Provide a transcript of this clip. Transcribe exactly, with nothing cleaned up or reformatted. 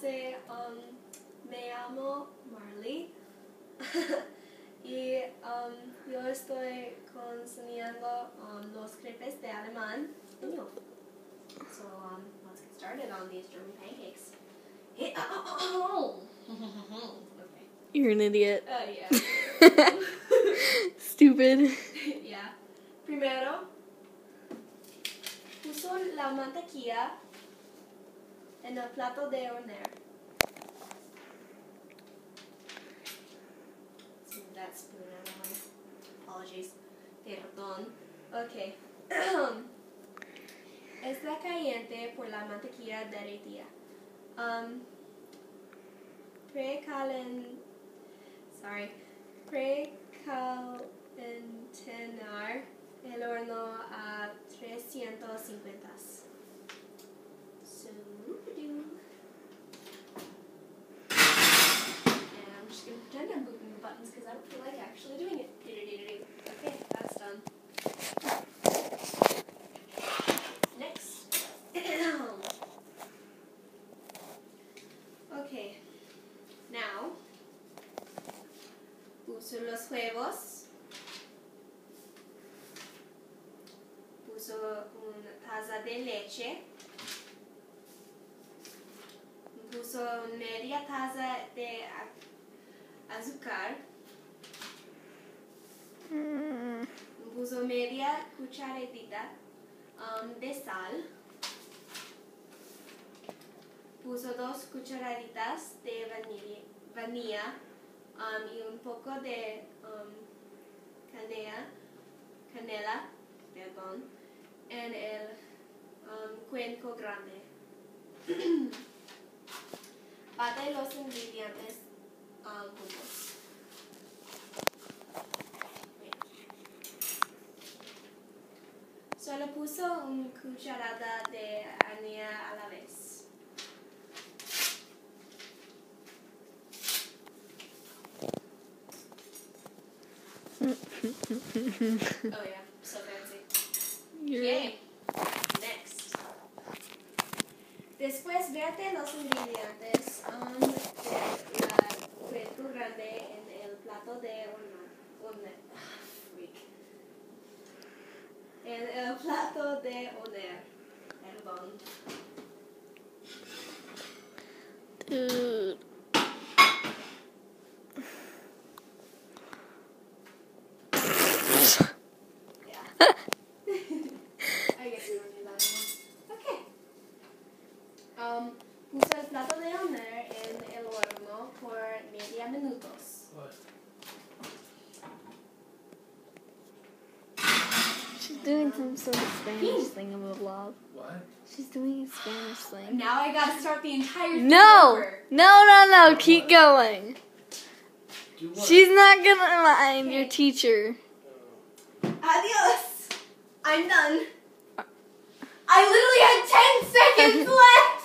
entonces um, me llamo Marley y um, yo estoy enseñando um, los crepes de alemán. So um, let's get started on these German pancakes. Hey, oh, oh, oh. Okay. You're an idiot. Uh, yeah. Stupid. Yeah. Primero, puso la mantequilla en el plato de hornear. So that spoon, I don't know. Apologies. Perdón. Okay. Está caliente por la mantequilla derretida. Um, precalen, sorry, precalentar el horno a trescientos cincuenta. So, and I'm just going to pretend I'm moving the buttons because I don't feel like actually doing it. Okay, that's done. Okay, now puso los huevos, puso una taza de leche, puso media taza de azúcar, Mm. puso media cucharadita um, de sal, puso dos cucharaditas de vanilla, vanilla um, y un poco de um, canela, canela perdón, en el um, cuenco grande. Bate los ingredientes um, juntos. Solo puso una cucharada de harina a la vez. Oh yeah, so fancy. You're Okay, next. Después verte los ingredientes um, de la cuenco grande en el plato de hornear. Freak. En el plato de hornear. Perdón. Dude. I guess we don't do that anymore. Okay. Um, puso el plato de hornear en el horno por media minutos. What? She's doing some sort of Spanish thing of a vlog. What? She's doing a Spanish thing. Now I gotta start the entire thing No! over. No, no, no. Keep going. Do what? She's not gonna mind your Okay. teacher. Adios. I'm done. I literally had ten seconds left.